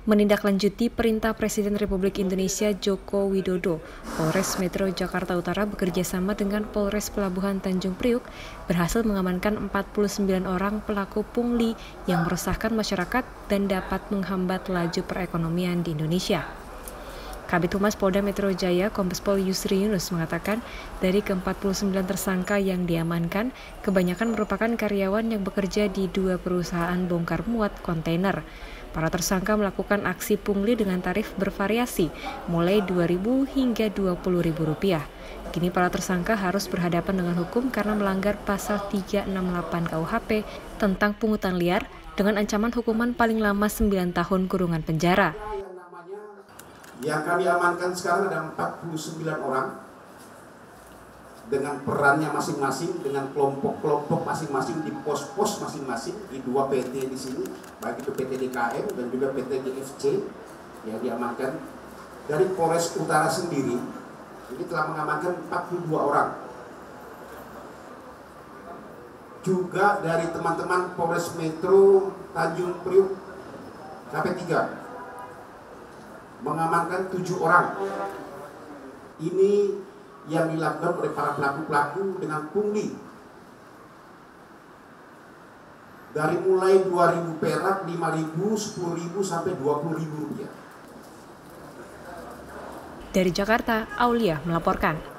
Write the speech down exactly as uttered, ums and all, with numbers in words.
Menindaklanjuti perintah Presiden Republik Indonesia Joko Widodo, Polres Metro Jakarta Utara bekerjasama dengan Polres Pelabuhan Tanjung Priuk berhasil mengamankan empat puluh sembilan orang pelaku pungli yang meresahkan masyarakat dan dapat menghambat laju perekonomian di Indonesia. Kabid Humas Polda Metro Jaya, Kombes Pol Yusri Yunus mengatakan, dari ke empat puluh sembilan tersangka yang diamankan, kebanyakan merupakan karyawan yang bekerja di dua perusahaan bongkar muat kontainer. Para tersangka melakukan aksi pungli dengan tarif bervariasi, mulai dua ribu hingga dua puluh ribu rupiah. Kini para tersangka harus berhadapan dengan hukum karena melanggar pasal tiga enam delapan K U H P tentang pungutan liar dengan ancaman hukuman paling lama sembilan tahun kurungan penjara. Yang kami amankan sekarang ada empat puluh sembilan orang dengan perannya masing-masing, dengan kelompok-kelompok masing-masing di pos-pos masing-masing di dua P T di sini, baik itu P T D K M dan juga P T G F C yang diamankan. Dari Polres Utara sendiri ini telah mengamankan empat puluh dua orang. Juga dari teman-teman Polres Metro Tanjung Priuk K P tiga mengamankan tujuh orang. Ini yang dilakukan oleh para pelaku-pelaku dengan pungli. Dari mulai dua ribu perak, lima ribu, sepuluh ribu, sampai dua puluh ribu rupiah. Dari Jakarta, Aulia melaporkan.